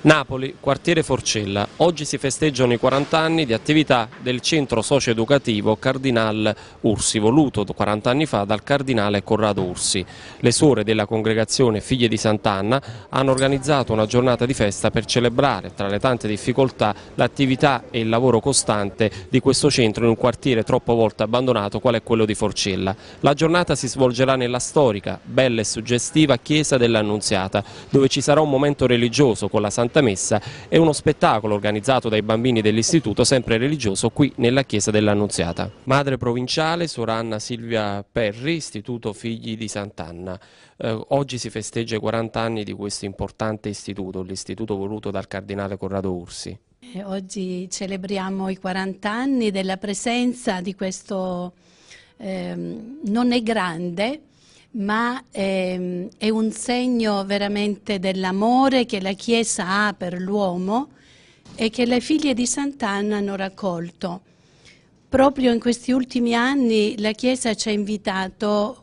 Napoli, quartiere Forcella. Oggi si festeggiano i 40 anni di attività del centro socio-educativo Cardinal Ursi, voluto 40 anni fa dal cardinale Corrado Ursi. Le suore della congregazione Figlie di Sant'Anna hanno organizzato una giornata di festa per celebrare, tra le tante difficoltà, l'attività e il lavoro costante di questo centro in un quartiere troppo volte abbandonato qual è quello di Forcella. La giornata si svolgerà nella storica, bella e suggestiva chiesa dell'Annunziata, dove ci sarà un momento religioso con la Santa Messa e uno spettacolo organizzato dai bambini dell'istituto sempre religioso qui nella chiesa dell'Annunziata. Madre provinciale, Suor Anna Silvia Perri, Istituto Figli di Sant'Anna. Oggi si festeggia i 40 anni di questo importante istituto, l'istituto voluto dal cardinale Corrado Ursi. Oggi celebriamo i 40 anni della presenza di questo, non è grande, ma è un segno veramente dell'amore che la Chiesa ha per l'uomo e che le figlie di Sant'Anna hanno raccolto. Proprio in questi ultimi anni la Chiesa ci ha invitato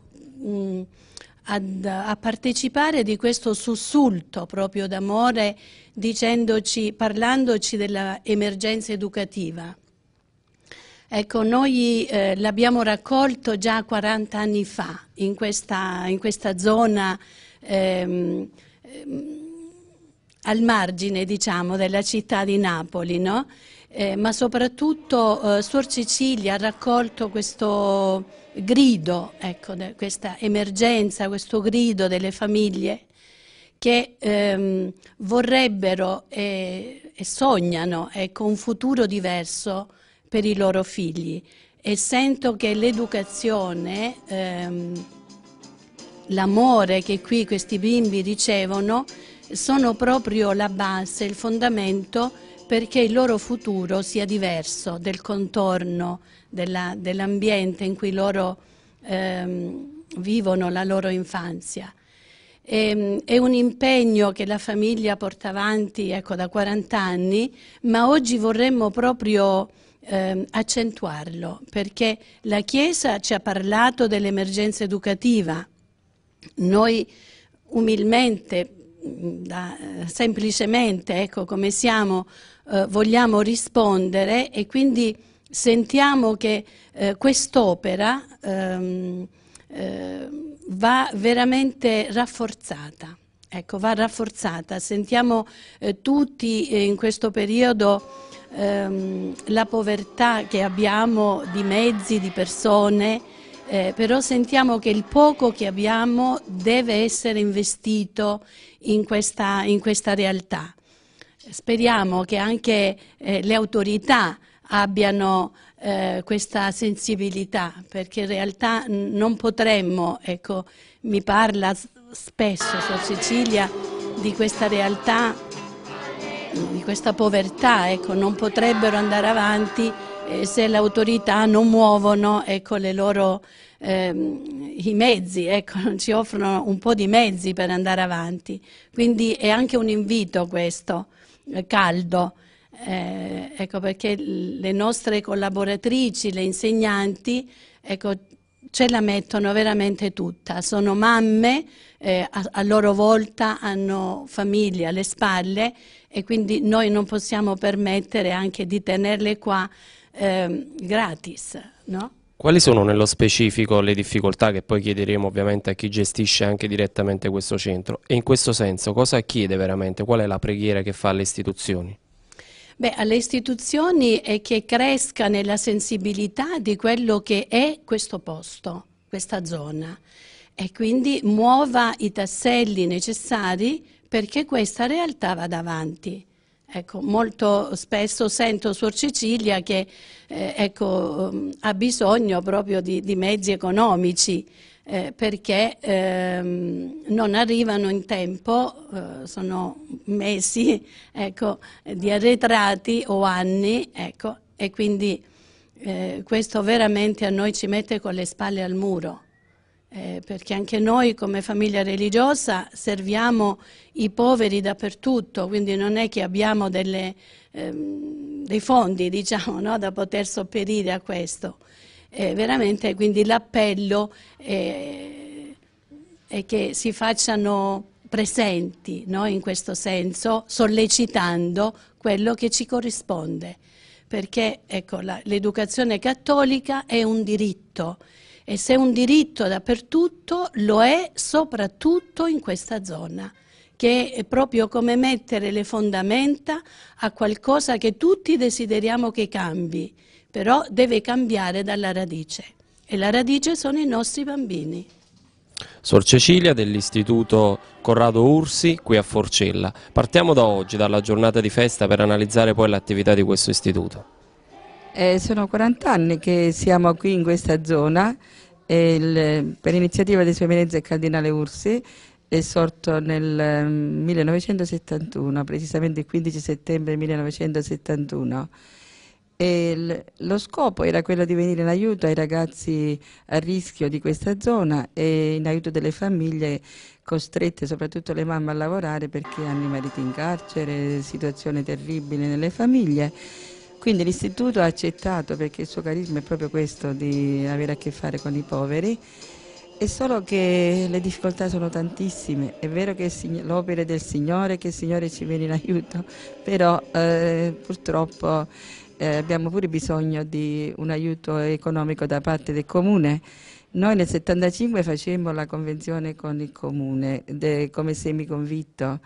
a partecipare di questo sussulto proprio d'amore, parlandoci dell'emergenza educativa. Ecco, noi l'abbiamo raccolto già 40 anni fa in questa zona al margine, diciamo, della città di Napoli, no? Ma soprattutto Suor Cecilia ha raccolto questo grido, ecco, questa emergenza, questo grido delle famiglie che vorrebbero e sognano, ecco, un futuro diverso per i loro figli, e sento che l'educazione, l'amore che qui questi bimbi ricevono sono proprio la base, il fondamento perché il loro futuro sia diverso del contorno, dell'ambiente in cui loro vivono la loro infanzia. È un impegno che la famiglia porta avanti, ecco, da 40 anni, ma oggi vorremmo proprio accentuarlo, perché la Chiesa ci ha parlato dell'emergenza educativa. Noi umilmente, semplicemente, ecco, come siamo, vogliamo rispondere, e quindi sentiamo che quest'opera va veramente rafforzata. Ecco, va rafforzata. Sentiamo tutti in questo periodo la povertà che abbiamo di mezzi, di persone, però sentiamo che il poco che abbiamo deve essere investito in questa realtà. Speriamo che anche le autorità abbiano questa sensibilità, perché in realtà non potremmo, ecco, mi parla spesso Suor Cecilia di questa realtà, di questa povertà, ecco, non potrebbero andare avanti se le autorità non muovono, ecco, i mezzi, ecco, non ci offrono un po' di mezzi per andare avanti. Quindi è anche un invito questo, caldo, ecco, perché le nostre collaboratrici, le insegnanti, ecco, ce la mettono veramente tutta, sono mamme, a loro volta hanno famiglie alle spalle, e quindi noi non possiamo permettere anche di tenerle qua gratis, no? Quali sono nello specifico le difficoltà che poi chiederemo ovviamente a chi gestisce anche direttamente questo centro? E in questo senso cosa chiede veramente? Qual è la preghiera che fa alle istituzioni? Beh, alle istituzioni è che cresca nella sensibilità di quello che è questo posto, questa zona, e quindi muova i tasselli necessari perché questa realtà vada avanti. Ecco, molto spesso sento Suor Cecilia che ecco, ha bisogno proprio di mezzi economici perché non arrivano in tempo, sono mesi, ecco, di arretrati o anni, ecco, e quindi questo veramente a noi ci mette con le spalle al muro. Perché anche noi come famiglia religiosa serviamo i poveri dappertutto, quindi non è che abbiamo dei fondi, diciamo, no, da poter sopperire a questo. Veramente quindi l'appello è che si facciano presenti, no? In questo senso, sollecitando quello che ci corrisponde, perché ecco, l'educazione cattolica è un diritto, e se è un diritto dappertutto, lo è soprattutto in questa zona, che è proprio come mettere le fondamenta a qualcosa che tutti desideriamo che cambi, però deve cambiare dalla radice, e la radice sono i nostri bambini. Sor Cecilia dell'Istituto Corrado Ursi qui a Forcella. Partiamo da oggi, dalla giornata di festa, per analizzare poi l'attività di questo istituto. Sono 40 anni che siamo qui in questa zona, per iniziativa di Sua Eminenza il Cardinale Ursi, è sorto nel 1971, precisamente il 15 settembre 1971. Lo scopo era quello di venire in aiuto ai ragazzi a rischio di questa zona e in aiuto delle famiglie costrette, soprattutto le mamme, a lavorare perché hanno i mariti in carcere, situazioni terribili nelle famiglie. Quindi l'istituto ha accettato, perché il suo carisma è proprio questo, di avere a che fare con i poveri. È solo che le difficoltà sono tantissime. È vero che l'opera è del Signore, che il Signore ci viene in aiuto, però purtroppo abbiamo pure bisogno di un aiuto economico da parte del Comune. Noi nel 1975 facemmo la convenzione con il Comune come semiconvitto.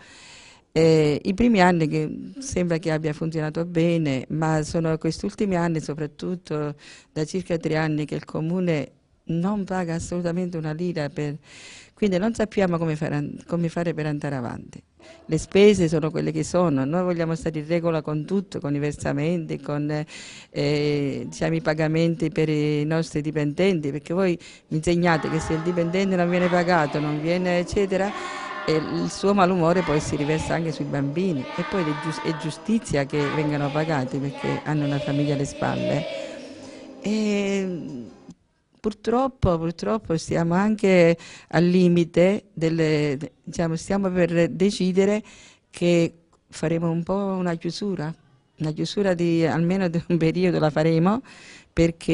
I primi anni che sembra che abbia funzionato bene, ma sono questi ultimi anni, soprattutto da circa 3 anni, che il Comune non paga assolutamente una lira, quindi non sappiamo come fare per andare avanti. Le spese sono quelle che sono, noi vogliamo stare in regola con tutto, con i versamenti, con diciamo, i pagamenti per i nostri dipendenti, perché voi mi insegnate che se il dipendente non viene pagato, non viene eccetera, il suo malumore poi si riversa anche sui bambini, e poi è giustizia che vengano pagati perché hanno una famiglia alle spalle. Purtroppo stiamo anche al limite diciamo, stiamo per decidere che faremo un po' una chiusura almeno di un periodo la faremo, perché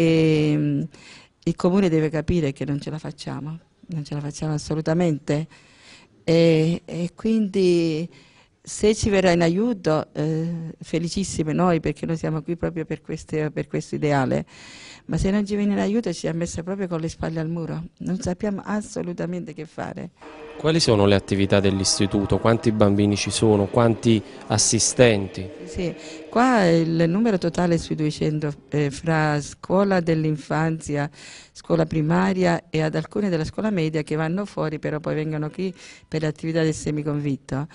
il Comune deve capire che non ce la facciamo assolutamente, e quindi se ci verrà in aiuto, felicissime noi, perché noi siamo qui proprio per questo ideale, ma se non ci viene in aiuto ci ha messo proprio con le spalle al muro, non sappiamo assolutamente che fare. Quali sono le attività dell'istituto? Quanti bambini ci sono? Quanti assistenti? Sì, qua il numero totale è sui 200, fra scuola dell'infanzia, scuola primaria e ad alcune della scuola media che vanno fuori, però poi vengono qui per le attività del semiconvitto.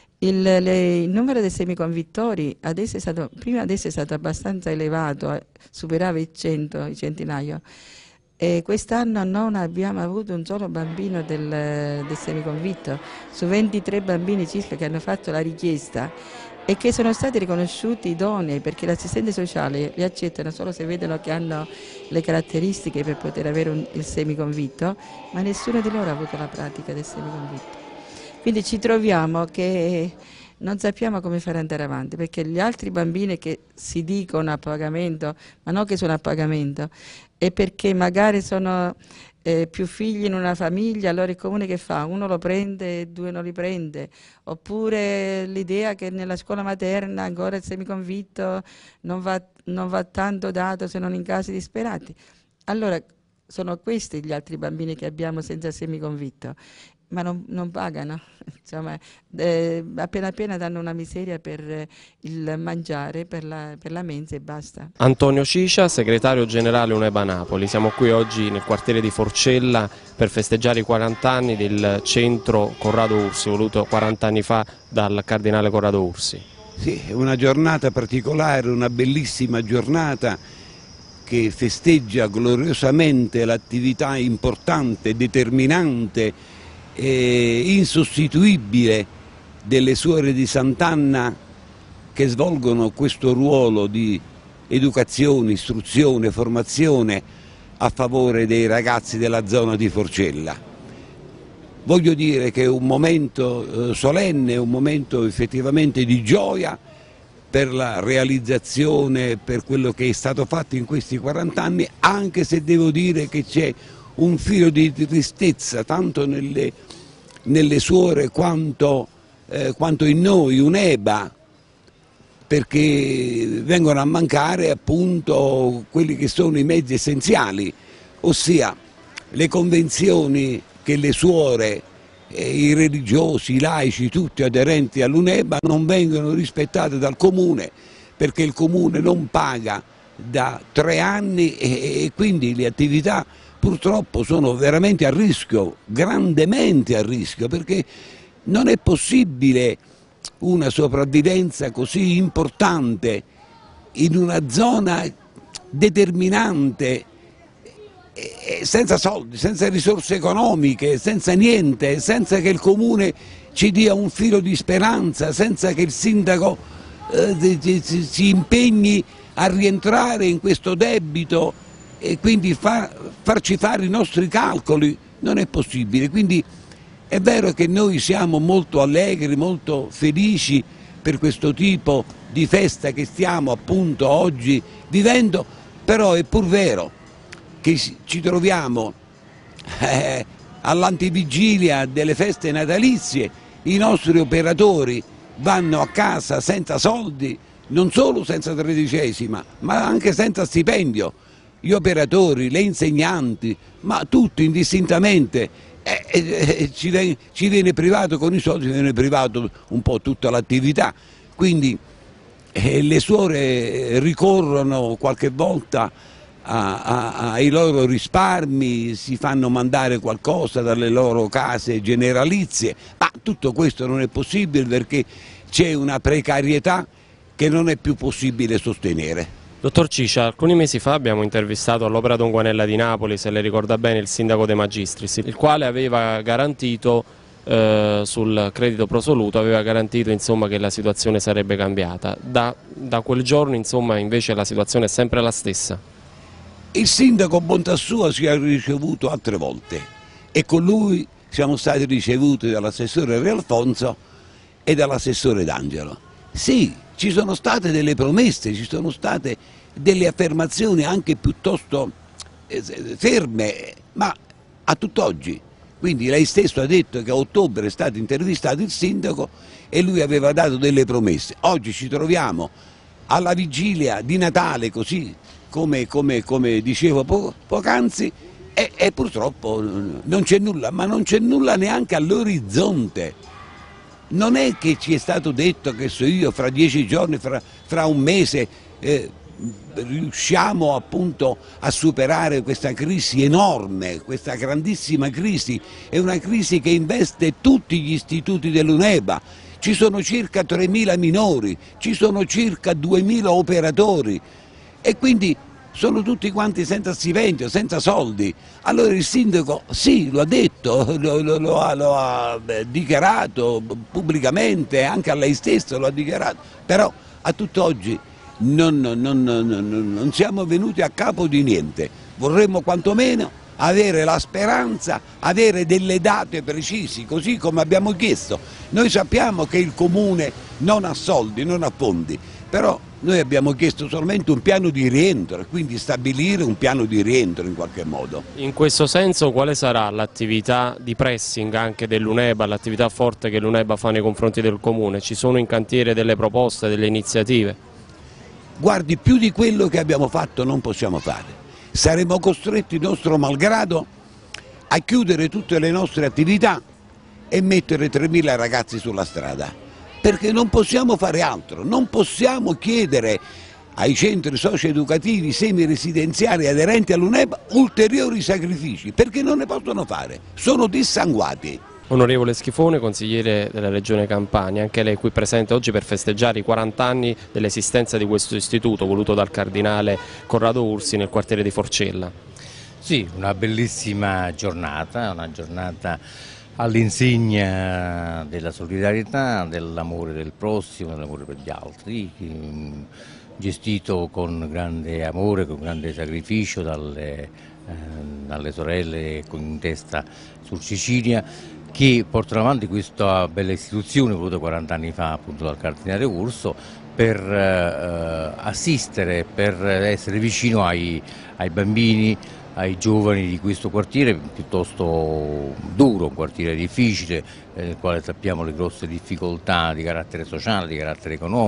Il numero dei semiconvittori prima adesso è stato abbastanza elevato, superava il centinaio, e quest'anno non abbiamo avuto un solo bambino del semiconvitto, su 23 bambini circa che hanno fatto la richiesta e che sono stati riconosciuti idonei, perché l'assistente sociale li accettano solo se vedono che hanno le caratteristiche per poter avere il semiconvitto, ma nessuno di loro ha avuto la pratica del semiconvitto. Quindi ci troviamo che non sappiamo come fare andare avanti, perché gli altri bambini che si dicono a pagamento, ma non che sono a pagamento, è perché magari sono più figli in una famiglia, allora il Comune che fa? Uno lo prende e 2 non li prende, oppure l'idea che nella scuola materna ancora il semiconvitto non va tanto dato se non in casi disperati. Allora sono questi gli altri bambini che abbiamo senza semiconvitto, ma non pagano, insomma, appena danno una miseria per il mangiare, per la mensa e basta. Antonio Cicia, segretario generale UNEBA Napoli. Siamo qui oggi nel quartiere di Forcella per festeggiare i 40 anni del centro Corrado Ursi, voluto 40 anni fa dal cardinale Corrado Ursi. Sì, è una giornata particolare, una bellissima giornata che festeggia gloriosamente l'attività importante, determinante e insostituibile delle suore di Sant'Anna, che svolgono questo ruolo di educazione, istruzione, formazione a favore dei ragazzi della zona di Forcella. Voglio dire che è un momento solenne, un momento effettivamente di gioia per la realizzazione, per quello che è stato fatto in questi 40 anni, anche se devo dire che c'è un filo di tristezza tanto nelle nelle suore quanto in noi, UNEBA, perché vengono a mancare appunto quelli che sono i mezzi essenziali, ossia le convenzioni che le suore, i religiosi, i laici, tutti aderenti all'UNEBA non vengono rispettate dal Comune, perché il Comune non paga da 3 anni e quindi le attività purtroppo sono veramente a rischio, grandemente a rischio, perché non è possibile una sopravvivenza così importante in una zona determinante, senza soldi, senza risorse economiche, senza niente, senza che il Comune ci dia un filo di speranza, senza che il sindaco si impegni a rientrare in questo debito e quindi farci fare i nostri calcoli. Non è possibile. Quindi è vero che noi siamo molto allegri, molto felici per questo tipo di festa che stiamo appunto oggi vivendo, però è pur vero che ci troviamo all'antivigilia delle feste natalizie, i nostri operatori vanno a casa senza soldi, non solo senza tredicesima, ma anche senza stipendio, gli operatori, le insegnanti, ma tutti indistintamente, ci viene privato con i soldi, ci viene privato un po' tutta l'attività, quindi le suore ricorrono qualche volta ai loro risparmi, si fanno mandare qualcosa dalle loro case generalizie, ma tutto questo non è possibile perché c'è una precarietà che non è più possibile sostenere. Dottor Cicia, alcuni mesi fa abbiamo intervistato all'Opera Don Guanella di Napoli, se le ricorda bene, il sindaco De Magistris, il quale aveva garantito sul credito prosoluto, aveva garantito insomma, che la situazione sarebbe cambiata. Da quel giorno insomma, invece la situazione è sempre la stessa. Il sindaco bontà sua ci ha ricevuto altre volte e con lui siamo stati ricevuti dall'assessore Re Alfonso e dall'assessore D'Angelo. Sì, ci sono state delle promesse, ci sono state delle affermazioni anche piuttosto ferme, ma a tutt'oggi. Quindi lei stesso ha detto che a ottobre è stato intervistato il sindaco e lui aveva dato delle promesse. Oggi ci troviamo alla vigilia di Natale, così come dicevo poc'anzi, e purtroppo non c'è nulla, ma non c'è nulla neanche all'orizzonte. Non è che ci è stato detto che fra 10 giorni, fra un mese riusciamo appunto a superare questa crisi enorme, questa grandissima crisi, è una crisi che investe tutti gli istituti dell'UNEBA, ci sono circa 3.000 minori, ci sono circa 2.000 operatori e quindi sono tutti quanti senza stipendio, senza soldi. Allora il sindaco sì, lo ha detto, lo ha dichiarato pubblicamente, anche a lei stesso lo ha dichiarato, però a tutt'oggi non siamo venuti a capo di niente. Vorremmo quantomeno avere la speranza, avere delle date precise, così come abbiamo chiesto. Noi sappiamo che il Comune non ha soldi, non ha fondi, però noi abbiamo chiesto solamente un piano di rientro, quindi stabilire un piano di rientro in qualche modo. In questo senso quale sarà l'attività di pressing anche dell'UNEBA, l'attività forte che l'UNEBA fa nei confronti del Comune? Ci sono in cantiere delle proposte, delle iniziative? Guardi, più di quello che abbiamo fatto non possiamo fare. Saremo costretti, nostro malgrado, a chiudere tutte le nostre attività e mettere 3.000 ragazzi sulla strada, perché non possiamo fare altro, non possiamo chiedere ai centri socio-educativi semi-residenziali aderenti all'UNEBA ulteriori sacrifici, perché non ne possono fare, sono dissanguati. Onorevole Schifone, consigliere della Regione Campania, anche lei qui presente oggi per festeggiare i 40 anni dell'esistenza di questo istituto voluto dal cardinale Corrado Ursi nel quartiere di Forcella. Sì, una bellissima giornata, una giornata all'insegna della solidarietà, dell'amore del prossimo, dell'amore per gli altri, gestito con grande amore, con grande sacrificio dalle sorelle in testa sul Sicilia, che portano avanti questa bella istituzione voluta 40 anni fa appunto dal cardinale Urso per assistere, per essere vicino ai bambini, ai giovani di questo quartiere piuttosto duro, un quartiere difficile, nel quale sappiamo le grosse difficoltà di carattere sociale, di carattere economico.